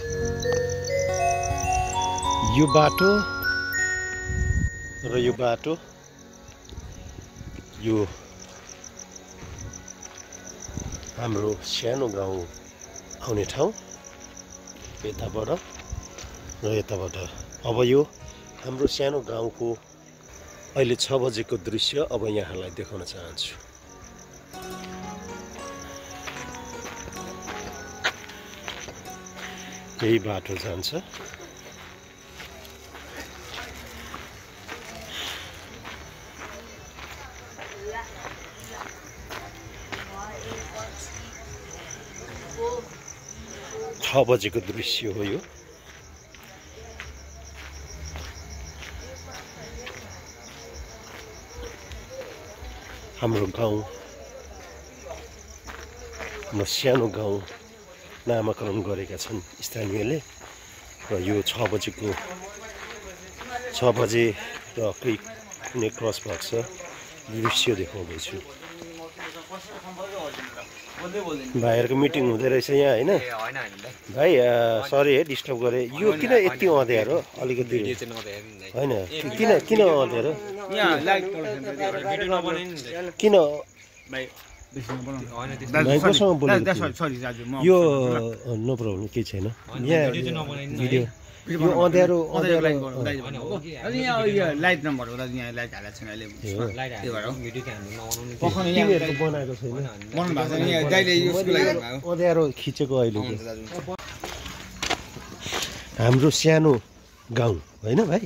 यो बाटो र यो बाटो यो हाम्रो सानो गाउँ आउने ठाउँ यताबाट र यताबाट। अब यो हाम्रो सानो गाउँको अहिले 6 बजेको दृश्य अब यहाँलाई देखाउन चाहन्छु। यही बाटो जान्छ। छ बजेको दृश्य हो यो। हाम्रो गाउँ सानो गाउँ नामाकरण गरेका छन् स्थानीयले र यो 6 बजे र कुनै क्रस भएको छ दृश्य देखाउँदैछु। भाइहरूको मिटिङ हुँदै रहेछ यहाँ होइन भाइ? सरी है डिस्टर्ब गरेँ। यो किन यति अँध्यारो अलिकति होइन? किन अँध्यारो किन? भाइ कोसँग बोलेको? यो नो प्रब्लम केही छैन। यहाँ भिडियो यो अँध्यारो लाइट नम्बर हो यहाँ लाइट हालेको छैन अहिले बनाएको छैन अँध्यारो खिचेको अहिले। हाम्रो सानो गाउँ होइन भाइ?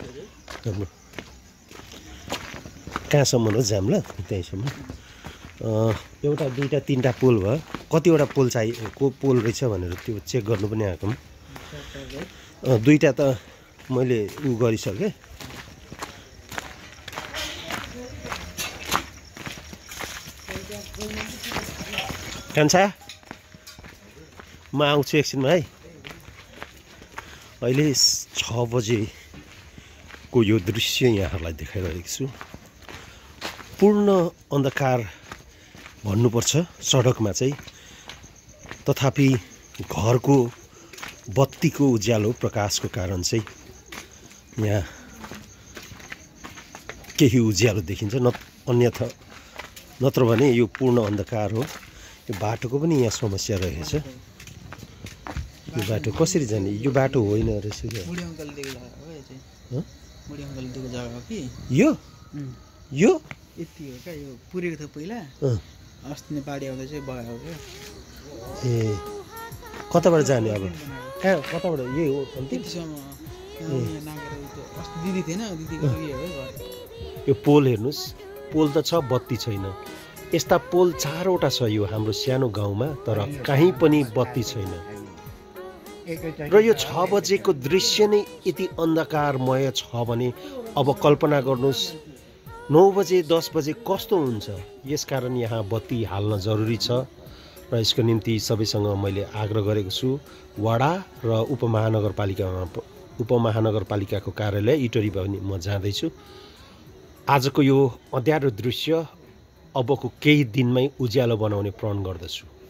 कहाँसम्म हो जाम ल? त्यहीँसम्म। एउटा दुईवटा तिनवटा पोल भयो। कतिवटा पोल चाहिएको पोल रहेछ भनेर त्यो चेक गर्नु पनि आएको। दुईवटा त मैले उ गरिसकेँ। कान्छा म आउँछु एकछिनमा है। अहिले 6 बजेको यो दृश्य यहाँहरूलाई देखाइरहेको छु। पूर्ण अन्धकार भन्नुपर्छ सडकमा चाहिँ, तथापि घरको बत्तीको उज्यालो प्रकाशको कारण चाहिँ यहाँ केही उज्यालो देखिन्छ, अन्यथा नत्र भने यो पूर्ण अन्धकार हो। यो बाटोको पनि यहाँ समस्या रहेछ। यो बाटो कसरी जाने? यो बाटो होइन रहेछ यो यो यति हो क्या? यो पुरेको थियो पहिला, अस्ति नै बाढी आउँदा चाहिँ भयो क्या। ए कताबाट जाने अब? कहाँ कताबाट? यही हो त्यतिसम्म दिदी थिएन, दिदीको यो पोल हेर्नुहोस्, पोल त छ, बत्ती छैन। यस्ता पोल 4वटा छ यो हाम्रो सानो गाउँमा, तर कहीँ पनि बत्ती छैन। र यो 6 बजेको दृश्य नै यति अन्धकारमय छ भने अब कल्पना गर्नुहोस् 9 बजे 10 बजे कस्तो हुन्छ। यसकारण यहाँ बत्ती हाल्न जरुरी छ र यसको निम्ति सबैसँग मैले आग्रह गरेको छु। वडा र उपमहानगरपालिकाको कार्यालय इटहरी पनि म जाँदैछु। आजको यो अँध्यारो दृश्य अबको केही दिनमै उज्यालो बनाउने प्रण गर्दछु।